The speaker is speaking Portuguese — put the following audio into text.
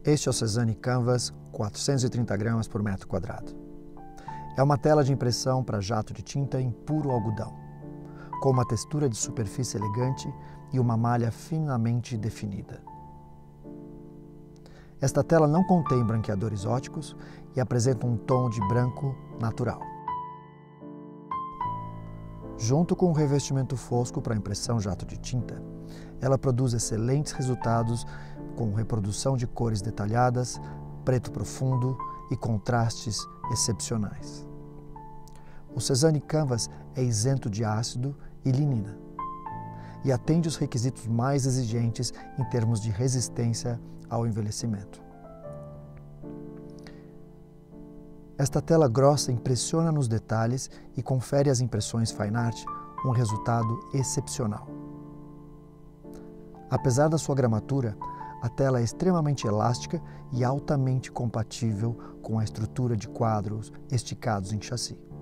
Este é o Cezanne Canvas 430 gramas por metro quadrado. É uma tela de impressão para jato de tinta em puro algodão, com uma textura de superfície elegante e uma malha finamente definida. Esta tela não contém branqueadores óticos e apresenta um tom de branco natural. Junto com o revestimento fosco para impressão jato de tinta, ela produz excelentes resultados com reprodução de cores detalhadas, preto profundo e contrastes excepcionais. O Cezanne Canvas é isento de ácido e linina e atende os requisitos mais exigentes em termos de resistência ao envelhecimento. Esta tela grossa impressiona nos detalhes e confere às impressões fine art um resultado excepcional. Apesar da sua gramatura, a tela é extremamente elástica e altamente compatível com a estrutura de quadros esticados em chassi.